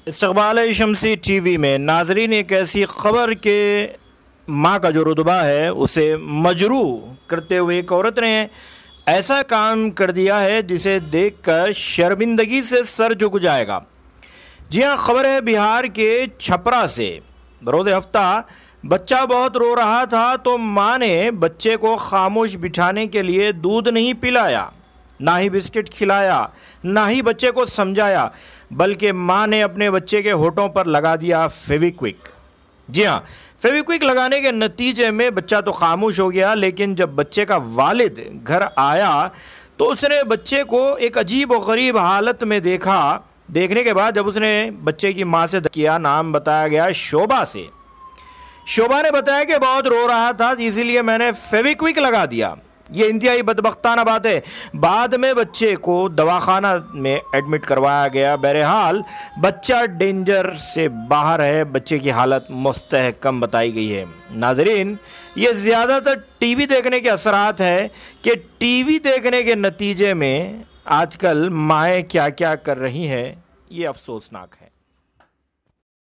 इस्तक़बाल Shamsi TV में नाजरीन एक ऐसी ख़बर के माँ का जो रुतबा है उसे मजरूह करते हुए एक औरत ने ऐसा काम कर दिया है जिसे देखकर शर्मिंदगी से सर झुक जाएगा। जी हाँ, ख़बर है बिहार के छपरा से। बरोज़ हफ्ता बच्चा बहुत रो रहा था तो माँ ने बच्चे को खामोश बिठाने के लिए दूध नहीं पिलाया, ना ही बिस्किट खिलाया, ना ही बच्चे को समझाया, बल्कि माँ ने अपने बच्चे के होठों पर लगा दिया फेविक्विक। जी हाँ, फेविक्विक लगाने के नतीजे में बच्चा तो खामोश हो गया, लेकिन जब बच्चे का वालिद घर आया तो उसने बच्चे को एक अजीब और गरीब हालत में देखा। देखने के बाद जब उसने बच्चे की माँ से किया, नाम बताया गया शोभा से। शोभा ने बताया कि बहुत रो रहा था इसीलिए मैंने फेविक्विक लगा दिया। ये इंतहाई बदबख्ताना बात है। बाद में बच्चे को दवाखाना में एडमिट करवाया गया। बहरहाल बच्चा डेंजर से बाहर है, बच्चे की हालत मुस्तहकम बताई गई है। नाजरीन, ये ज़्यादातर टीवी देखने के असरात है कि टीवी देखने के नतीजे में आजकल माएँ क्या क्या कर रही हैं, ये अफसोसनाक है।